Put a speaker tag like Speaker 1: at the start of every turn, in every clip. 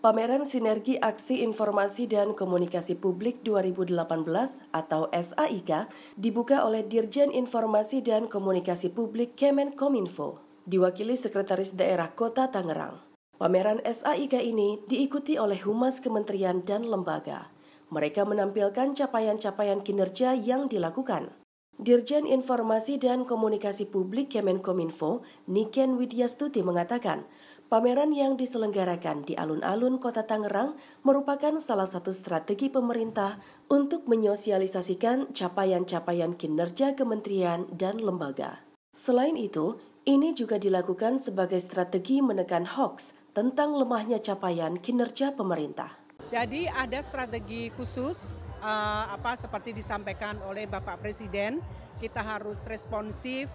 Speaker 1: Pameran Sinergi Aksi Informasi dan Komunikasi Publik 2018 atau SAIK dibuka oleh Dirjen Informasi dan Komunikasi Publik Kemenkominfo, diwakili Sekretaris Daerah Kota Tangerang. Pameran SAIK ini diikuti oleh Humas Kementerian dan Lembaga. Mereka menampilkan capaian-capaian kinerja yang dilakukan. Dirjen Informasi dan Komunikasi Publik Kemenkominfo, Niken Widyastuti mengatakan, pameran yang diselenggarakan di alun-alun Kota Tangerang merupakan salah satu strategi pemerintah untuk menyosialisasikan capaian-capaian kinerja kementerian dan lembaga. Selain itu, ini juga dilakukan sebagai strategi menekan hoaks tentang lemahnya capaian kinerja pemerintah.
Speaker 2: Jadi ada strategi khusus seperti disampaikan oleh Bapak Presiden, kita harus responsif.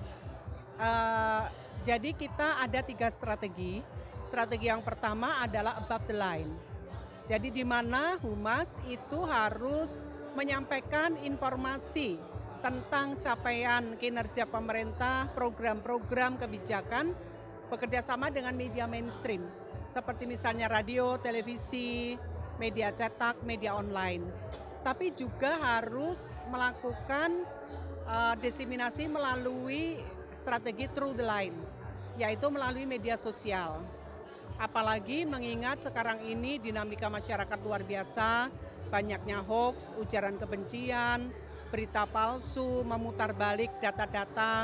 Speaker 2: Jadi kita ada 3 strategi. Strategi yang pertama adalah above the line. Jadi di mana Humas itu harus menyampaikan informasi tentang capaian kinerja pemerintah, program-program kebijakan bekerjasama dengan media mainstream seperti misalnya radio, televisi, media cetak, media online. Tapi juga harus melakukan diseminasi melalui strategi through the line, yaitu melalui media sosial. Apalagi mengingat sekarang ini dinamika masyarakat luar biasa, banyaknya hoax, ujaran kebencian, berita palsu, memutar balik data-data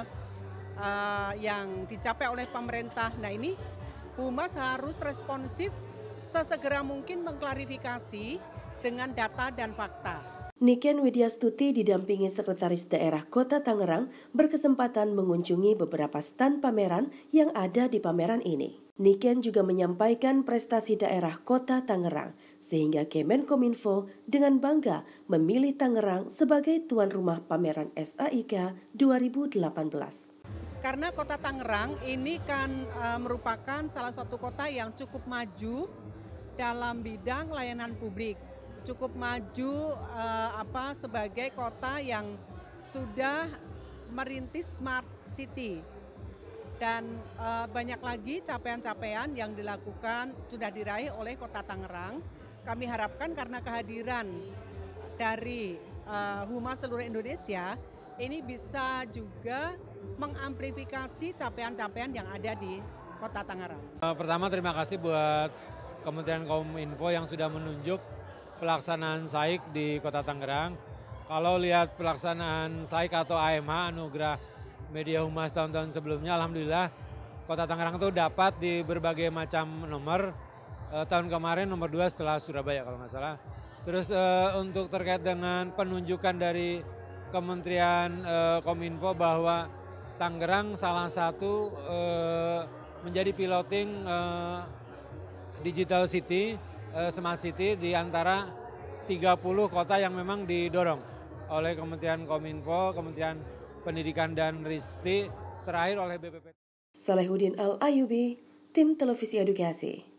Speaker 2: yang dicapai oleh pemerintah. Nah ini Humas harus responsif sesegera mungkin mengklarifikasi dengan data dan fakta.
Speaker 1: Niken Widyastuti didampingi Sekretaris Daerah Kota Tangerang berkesempatan mengunjungi beberapa stan pameran yang ada di pameran ini. Niken juga menyampaikan prestasi daerah Kota Tangerang, sehingga Kemenkominfo dengan bangga memilih Tangerang sebagai tuan rumah pameran SAIK 2018.
Speaker 2: Karena Kota Tangerang ini kan merupakan salah satu kota yang cukup maju dalam bidang layanan publik, cukup maju sebagai kota yang sudah merintis smart city, dan banyak lagi capaian-capaian yang dilakukan sudah diraih oleh Kota Tangerang. Kami harapkan karena kehadiran dari Humas seluruh Indonesia ini bisa juga mengamplifikasi capaian-capaian yang ada di Kota Tangerang.
Speaker 3: Pertama terima kasih buat Kementerian Kominfo yang sudah menunjuk pelaksanaan SAIK di Kota Tangerang. Kalau lihat pelaksanaan SAIK atau AMH, Anugerah Media Humas tahun-tahun sebelumnya, alhamdulillah Kota Tangerang itu dapat di berbagai macam nomor. Tahun kemarin nomor 2 setelah Surabaya kalau nggak salah. Terus untuk terkait dengan penunjukan dari Kementerian Kominfo bahwa Tangerang salah satu menjadi piloting Digital City, Smart City di antara 30 kota yang memang didorong oleh Kementerian Kominfo, Kementerian Pendidikan dan Ristek, terakhir oleh BPPT.
Speaker 1: Salehuddin Al-Ayubi, Tim Televisi Edukasi.